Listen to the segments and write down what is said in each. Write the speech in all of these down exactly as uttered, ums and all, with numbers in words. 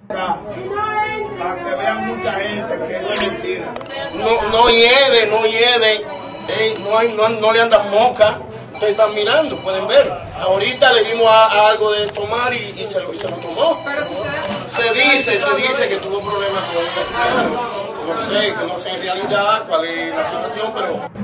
Para que vean mucha gente que no es mentira. No, no hiede, no hiede, eh, no, hay, no, no le andan mosca. Ustedes están mirando, pueden ver. Ahorita le dimos a, a algo de tomar y, y, se lo, y se lo tomó. Pero si ustedes... Se dice, se dice que tuvo problemas con el cristiano. No sé, no sé en realidad cuál es la situación, pero...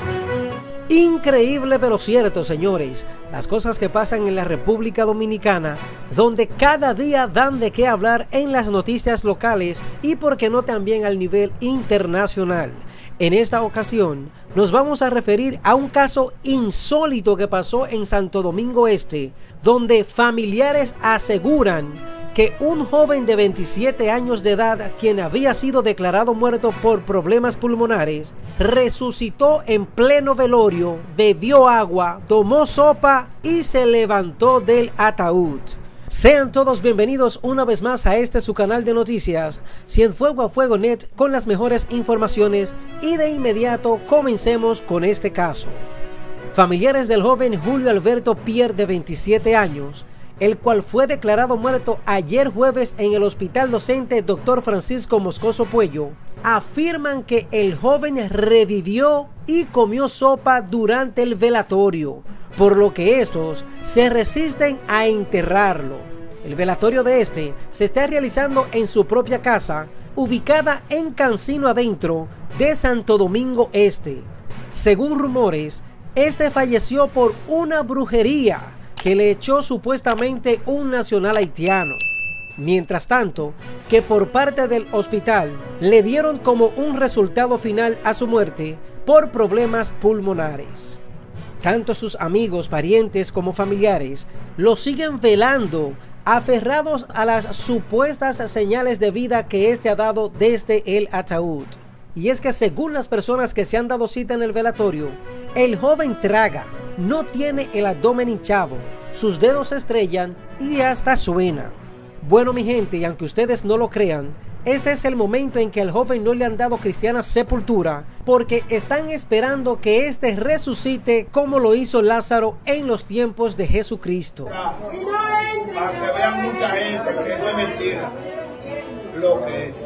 Increíble pero cierto, señores, las cosas que pasan en la República Dominicana, donde cada día dan de qué hablar en las noticias locales y por qué no también al nivel internacional. En esta ocasión nos vamos a referir a un caso insólito que pasó en Santo Domingo Este, donde familiares aseguran que un joven de veintisiete años de edad, quien había sido declarado muerto por problemas pulmonares, resucitó en pleno velorio, bebió agua, tomó sopa y se levantó del ataúd. Sean todos bienvenidos una vez más a este su canal de noticias, Cienfuego a Fuego Net, con las mejores informaciones, y de inmediato comencemos con este caso. Familiares del joven Julio Alberto Pierre, de veintisiete años, el cual fue declarado muerto ayer jueves en el Hospital Docente doctor Francisco Moscoso Puello, afirman que el joven revivió y comió sopa durante el velatorio, por lo que estos se resisten a enterrarlo. El velatorio de este se está realizando en su propia casa, ubicada en Cancino Adentro de Santo Domingo Este. Según rumores, este falleció por una brujería que le echó supuestamente un nacional haitiano. Mientras tanto, que por parte del hospital le dieron como un resultado final a su muerte por problemas pulmonares. Tanto sus amigos, parientes como familiares lo siguen velando, aferrados a las supuestas señales de vida que éste ha dado desde el ataúd. Y es que según las personas que se han dado cita en el velatorio, el joven traga, no tiene el abdomen hinchado, sus dedos se estrellan y hasta suena. Bueno, mi gente, y aunque ustedes no lo crean, este es el momento en que al joven no le han dado cristiana sepultura, porque están esperando que éste resucite como lo hizo Lázaro en los tiempos de Jesucristo. Para que vean mucha gente que no es mentira lo que es.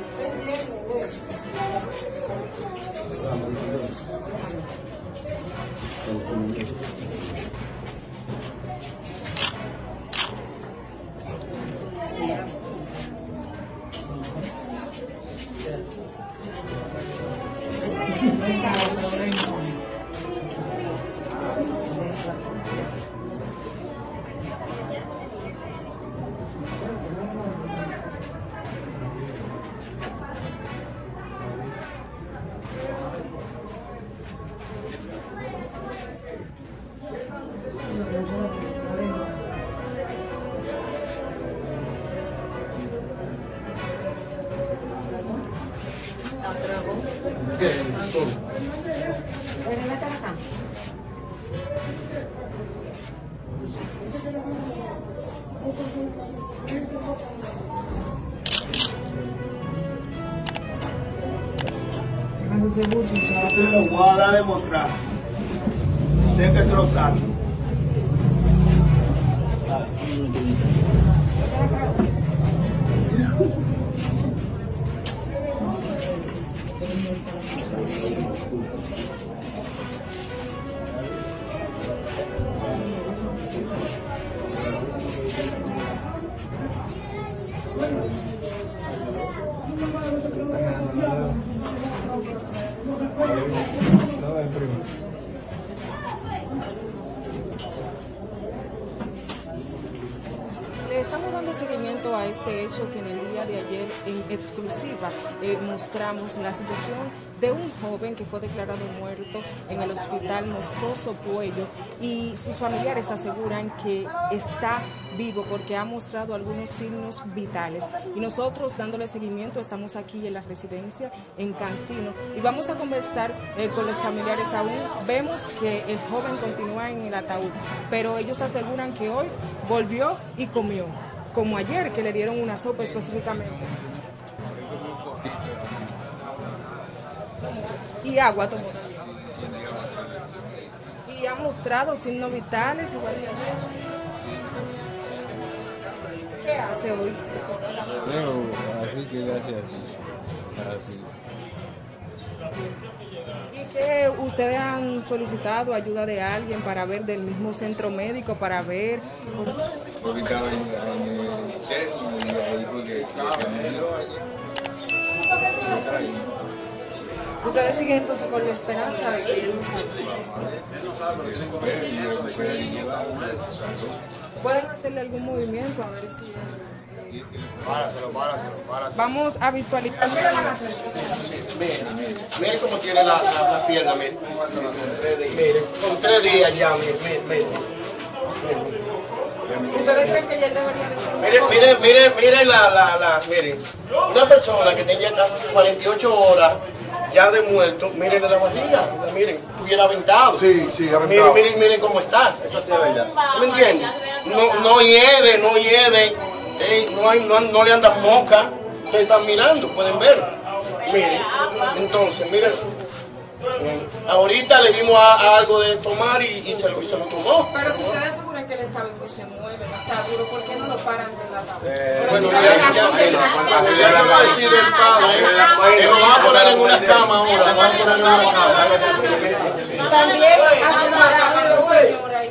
Se lo voy a demostrar. Sé que se lo trato. Le estamos dando seguimiento a este hecho que en el día de ayer en exclusiva eh, mostramos la situación de un joven que fue declarado muerto en el Hospital Moscoso Puello, y sus familiares aseguran que está vivo porque ha mostrado algunos signos vitales, y nosotros dándole seguimiento estamos aquí en la residencia en Cancino y vamos a conversar eh, con los familiares. Aún vemos que el joven continúa en el ataúd, pero ellos aseguran que hoy volvió y comió, como ayer que le dieron una sopa específicamente. Y agua tomó. Y ha mostrado signos vitales igual que ayer. ¿Qué hace hoy? Pero así que gracias. Así. ¿Y qué ustedes han solicitado ayuda de alguien para ver del mismo centro médico para ver? Porque estaba en, en el centro y ahí porque se cambió allí. Ustedes siguen entonces con la esperanza de que él está pueden hacerle algún movimiento a ver si Páraselo, páraselo, páraselo. vamos a visualizar. ¿Qué le van a hacer? Mire, mire cómo tiene la, la, la pierna, mire. Mire, con tres días ya, mire, mire, mire. ¿Ustedes creen que ya debería de ser? Mire, mire, mire, mire la, la, la, mire. Una persona que tenía casi cuarenta y ocho horas ya de muerto, miren la barriga, miren, estuviera aventado. Sí, sí, aventado. Miren, miren, miren cómo está. Eso sí es verdad. ¿Me entiendes? No, no hiede, no hiede, eh, no, hay, no, no le andan mosca. Ustedes están mirando, pueden ver. Miren, entonces, miren. Ahorita le dimos a, a algo de tomar y, y, se lo, y se lo tomó. Pero si ustedes aseguran que él está vivo y se mueve, no está duro, ¿por qué no lo paran de la tabla? Eh, bueno, ya, ya, ya, eso lo decide el padre. Él lo va a poner en una cama ahora, lo va a poner en una cama. También aseguraron, señora,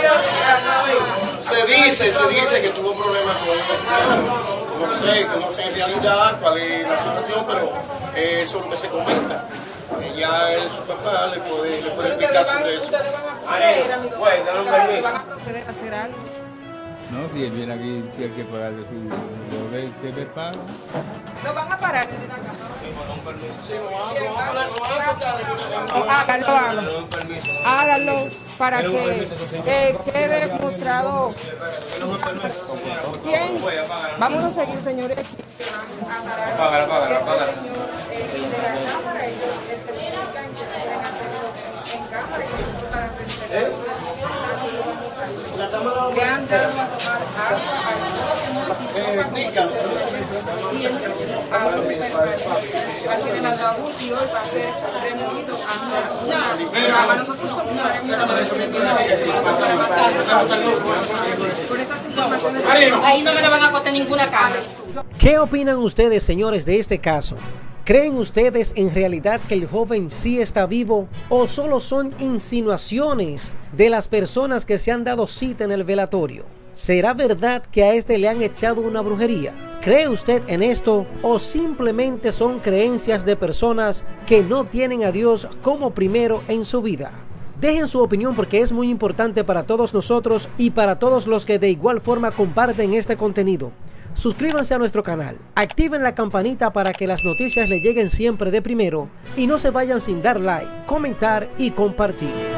y Se dice, se dice que tuvo problemas con el mexicano. No sé, no sé en realidad cuál es la situación, pero eh, eso es lo que se comenta. Eh, ya el su papá le puede, le puede explicar sobre eso. ustedes van a proceder a hacer algo. No, si él viene aquí, si hay que pagarle su lo que usted le paga. Lo van a parar desde la cama. Sí, lo van a- lo van a poner- lo van a cortar en una cama. Háganlo, háganlo. Háganlo para que eh, quede mostrado. ¿Quién? Vamos a seguir, señores. Apágala, apágala, apágala. Y de la cámara, ellos especifican que quieren hacerlo en cámara y nosotros para respetar su decisión, así lo vamos a hacer. Le han dado a tomar agua, ayuda, y él aún permanece aquí en el ataúd y hoy va a ser removido hacia una cama. Nosotros continuaremos con estas informaciones. Ahí no me le van a cortar ninguna cama. ¿Qué opinan ustedes, señores, de este caso? ¿Creen ustedes en realidad que el joven sí está vivo o solo son insinuaciones de las personas que se han dado cita en el velatorio? ¿Será verdad que a este le han echado una brujería? ¿Cree usted en esto o simplemente son creencias de personas que no tienen a Dios como primero en su vida? Dejen su opinión porque es muy importante para todos nosotros y para todos los que de igual forma comparten este contenido. Suscríbanse a nuestro canal, activen la campanita para que las noticias le lleguen siempre de primero y no se vayan sin dar like, comentar y compartir.